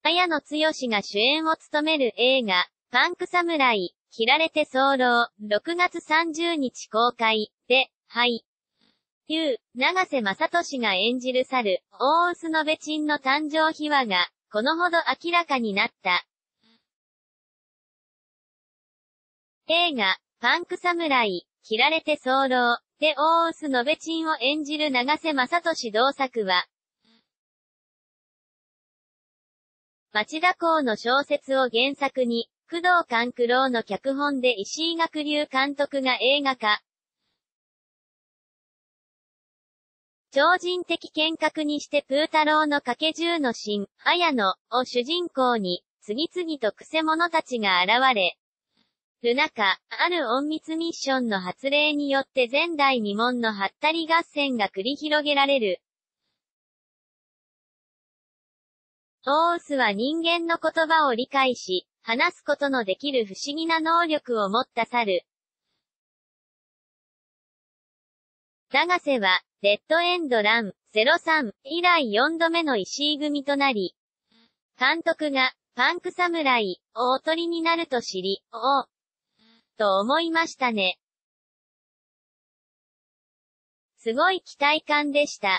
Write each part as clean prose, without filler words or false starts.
綾野剛が主演を務める映画、パンク侍、切られて早漏、6月30日公開、で、永瀬正敏が演じる猿、大臼野べちんの誕生秘話が、このほど明らかになった。映画、パンク侍、切られて早漏、で大臼野べちんを演じる永瀬正敏同作は、町田公の小説を原作に、宮藤官九郎の脚本で石井学龍監督が映画化。超人的剣客にしてプー太郎の掛け銃の神、綾野を主人公に、次々とクセ者たちが現れる中、ある隠密ミッションの発令によって前代未聞のはったり合戦が繰り広げられる。大臼は人間の言葉を理解し、話すことのできる不思議な能力を持った猿。永瀬は、デッドエンドラン03以来4度目の石井組となり、監督が、パンク侍をおとりになると知り、と思いましたね。すごい期待感でした。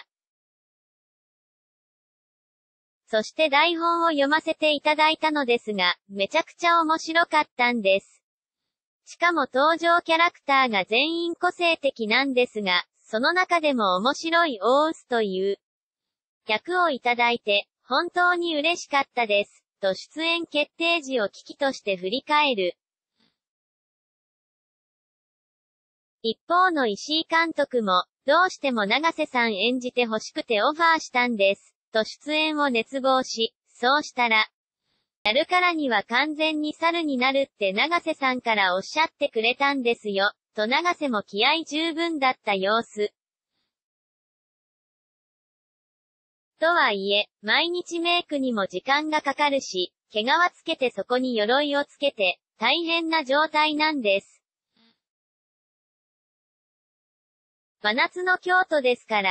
そして台本を読ませていただいたのですが、めちゃくちゃ面白かったんです。しかも登場キャラクターが全員個性的なんですが、その中でも面白い大臼という役をいただいて、本当に嬉しかったです、と出演決定時を危機として振り返る。一方の石井監督も、どうしても永瀬さん演じて欲しくてオファーしたんです。と出演を熱望し、そうしたら、やるからには完全に猿になるって永瀬さんからおっしゃってくれたんですよ、と永瀬も気合十分だった様子。とはいえ、毎日メイクにも時間がかかるし、毛皮つけてそこに鎧をつけて、大変な状態なんです。真夏の京都ですから。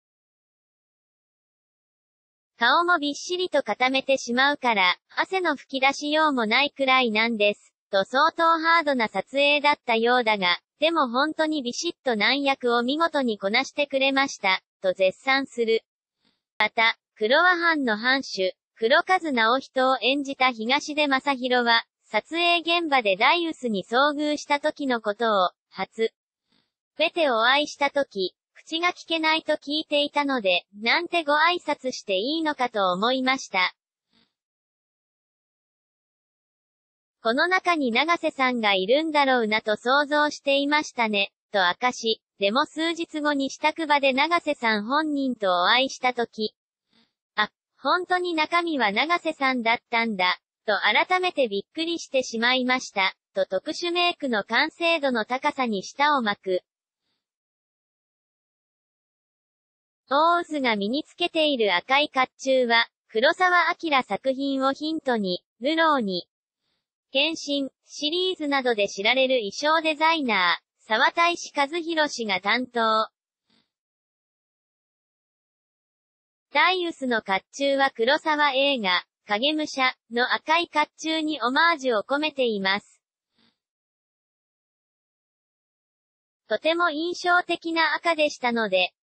顔もびっしりと固めてしまうから、汗の吹き出しようもないくらいなんです。と相当ハードな撮影だったようだが、でも本当にビシッと難役を見事にこなしてくれました、と絶賛する。また、黒羽藩の藩主、黒数直人を演じた東出昌大は、撮影現場でダイウスに遭遇した時のことを、めてお会いした時、口が聞けないと聞いていたので、なんてご挨拶していいのかと思いました。この中に永瀬さんがいるんだろうなと想像していましたね、と明かし、でも数日後に支度場で永瀬さん本人とお会いした時、本当に中身は永瀬さんだったんだ、と改めてびっくりしてしまいました、と特殊メイクの完成度の高さに舌を巻く。大臼が身につけている赤い甲冑は、黒澤明作品をヒントに、ルローに、変身、シリーズなどで知られる衣装デザイナー、沢田石和弘氏が担当。ダイウスの甲冑は黒澤映画、影武者の赤い甲冑にオマージュを込めています。とても印象的な赤でしたので、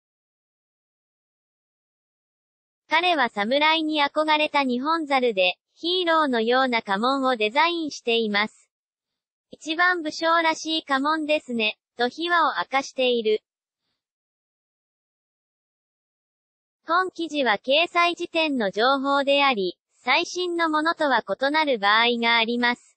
彼は侍に憧れた日本猿で、ヒーローのような家紋をデザインしています。一番武将らしい家紋ですね、と秘話を明かしている。本記事は掲載時点の情報であり、最新のものとは異なる場合があります。